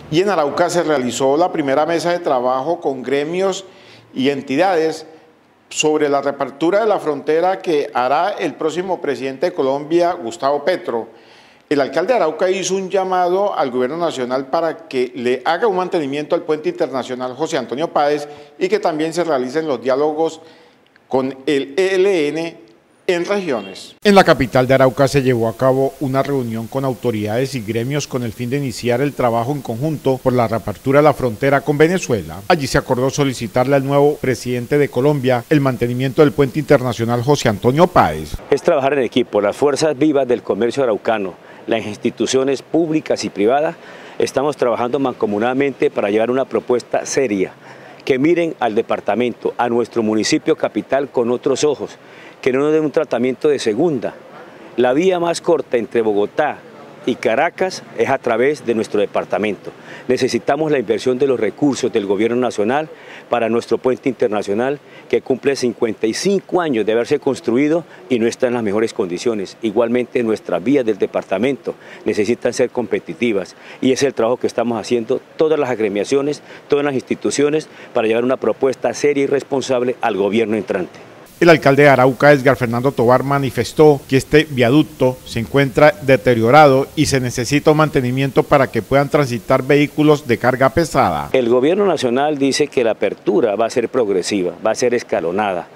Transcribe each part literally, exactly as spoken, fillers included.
Y en Arauca se realizó la primera mesa de trabajo con gremios y entidades sobre la reapertura de la frontera que hará el próximo presidente de Colombia, Gustavo Petro. El alcalde de Arauca hizo un llamado al gobierno nacional para que le haga un mantenimiento al puente internacional José Antonio Páez y que también se realicen los diálogos con el E L N en regiones. En la capital de Arauca se llevó a cabo una reunión con autoridades y gremios con el fin de iniciar el trabajo en conjunto por la reapertura de la frontera con Venezuela. Allí se acordó solicitarle al nuevo presidente de Colombia el mantenimiento del puente internacional José Antonio Páez. Es trabajar en equipo, las fuerzas vivas del comercio araucano, las instituciones públicas y privadas, estamos trabajando mancomunadamente para llevar una propuesta seria, que miren al departamento, a nuestro municipio capital con otros ojos, que no nos den un tratamiento de segunda. La vía más corta entre Bogotá y Caracas es a través de nuestro departamento. Necesitamos la inversión de los recursos del gobierno nacional para nuestro puente internacional que cumple cincuenta y cinco años de haberse construido y no está en las mejores condiciones. Igualmente nuestras vías del departamento necesitan ser competitivas y es el trabajo que estamos haciendo todas las agremiaciones, todas las instituciones para llevar una propuesta seria y responsable al gobierno entrante. El alcalde de Arauca, Edgar Fernando Tovar, manifestó que este viaducto se encuentra deteriorado y se necesita un mantenimiento para que puedan transitar vehículos de carga pesada. El gobierno nacional dice que la apertura va a ser progresiva, va a ser escalonada.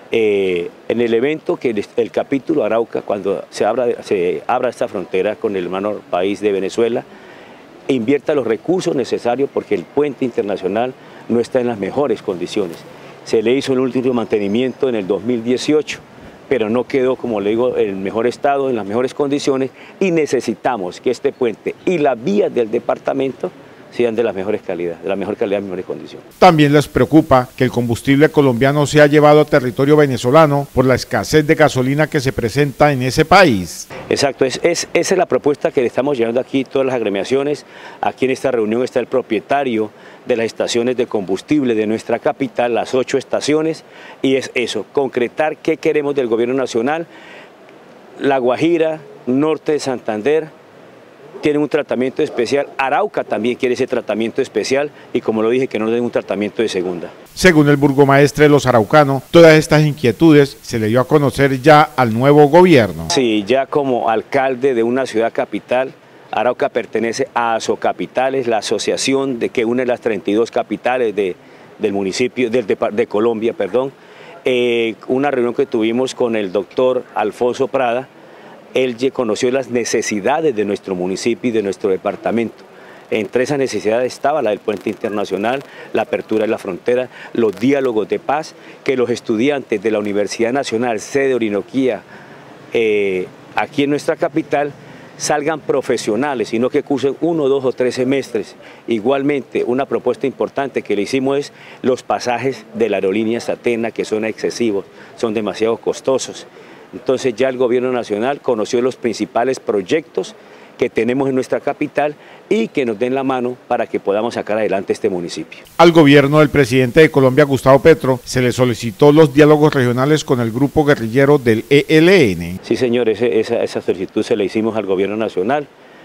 Eh, en el evento que el, el capítulo Arauca, cuando se abra, se abra esta frontera con el hermano país de Venezuela, invierta los recursos necesarios porque el puente internacional no está en las mejores condiciones. Se le hizo el último mantenimiento en el dos mil dieciocho, pero no quedó, como le digo, en el mejor estado, en las mejores condiciones, y necesitamos que este puente y las vías del departamento sean de las mejores calidades, de la mejor calidad y mejores condiciones. También les preocupa que el combustible colombiano sea llevado a territorio venezolano por la escasez de gasolina que se presenta en ese país. Exacto, es, es, esa es la propuesta que le estamos llevando aquí todas las agremiaciones. Aquí en esta reunión está el propietario de las estaciones de combustible de nuestra capital, las ocho estaciones, y es eso, concretar qué queremos del gobierno nacional. La Guajira, norte de Santander, tienen un tratamiento especial, Arauca también quiere ese tratamiento especial y como lo dije, que no den un tratamiento de segunda. Según el burgomaestre de los araucanos, todas estas inquietudes se le dio a conocer ya al nuevo gobierno. Sí, ya como alcalde de una ciudad capital, Arauca pertenece a Asocapitales, la asociación de que une las treinta y dos capitales de, del municipio, del, de, de Colombia, perdón. Eh, una reunión que tuvimos con el doctor Alfonso Prada. Él conoció las necesidades de nuestro municipio y de nuestro departamento. Entre esas necesidades estaba la del puente internacional, la apertura de la frontera, los diálogos de paz, que los estudiantes de la Universidad Nacional, sede Orinoquía, eh, aquí en nuestra capital, salgan profesionales, sino que cursen uno, dos o tres semestres. Igualmente, una propuesta importante que le hicimos es los pasajes de la aerolínea Satena, que son excesivos, son demasiado costosos. Entonces ya el gobierno nacional conoció los principales proyectos que tenemos en nuestra capital y que nos den la mano para que podamos sacar adelante este municipio. Al gobierno del presidente de Colombia, Gustavo Petro, se le solicitó los diálogos regionales con el grupo guerrillero del E L N. Sí, señor, ese, esa, esa solicitud se la hicimos al gobierno nacional.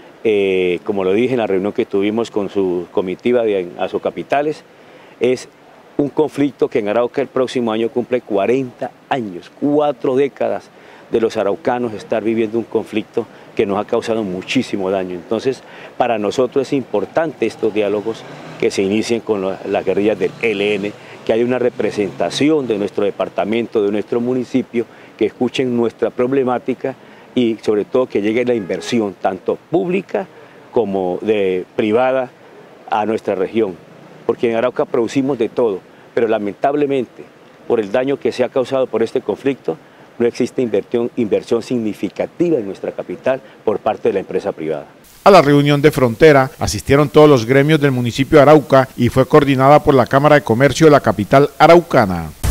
Eh, como lo dije en la reunión que tuvimos con su comitiva de Asocapitales, es un conflicto que en Arauca el próximo año cumple cuarenta años, cuatro décadas de los araucanos estar viviendo un conflicto que nos ha causado muchísimo daño. Entonces, para nosotros es importante estos diálogos que se inicien con las la guerrillas del E L N, que haya una representación de nuestro departamento, de nuestro municipio, que escuchen nuestra problemática y sobre todo que llegue la inversión, tanto pública como de privada, a nuestra región. Porque en Arauca producimos de todo, pero lamentablemente, por el daño que se ha causado por este conflicto, no existe inversión, inversión significativa en nuestra capital por parte de la empresa privada. A la reunión de frontera asistieron todos los gremios del municipio de Arauca y fue coordinada por la Cámara de Comercio de la capital araucana.